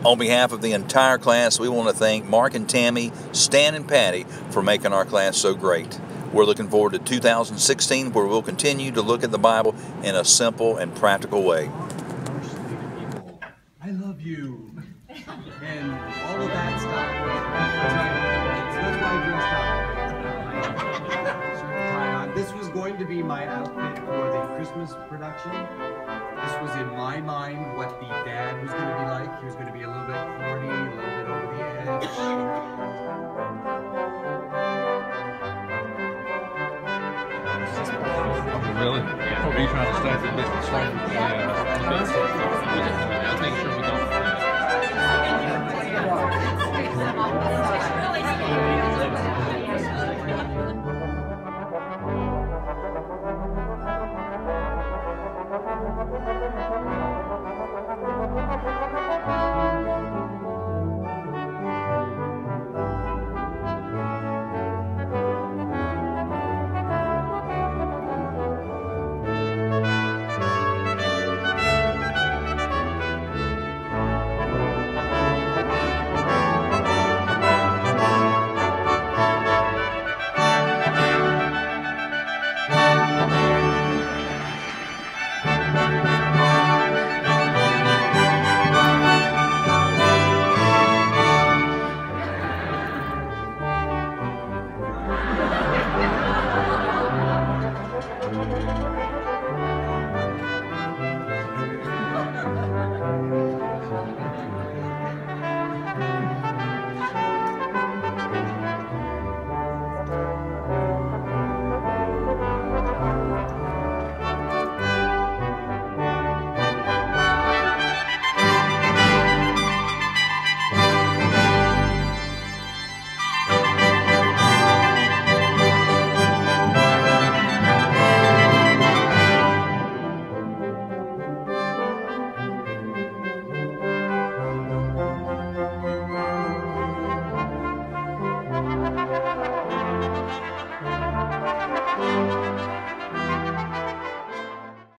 On behalf of the entire class, we want to thank Mark and Tammy, Stan and Patty for making our class so great. We're looking forward to 2016, where we'll continue to look at the Bible in a simple and practical way. I love you, and all of that stuff. That's why I dressed up. This was going to be my outfit for the Christmas production. This was in my mind what the dad was going to be like. He was going to be a little bit corny, a little bit over the edge. Really? Yeah. Are you trying to start the business? Yeah. I think sure.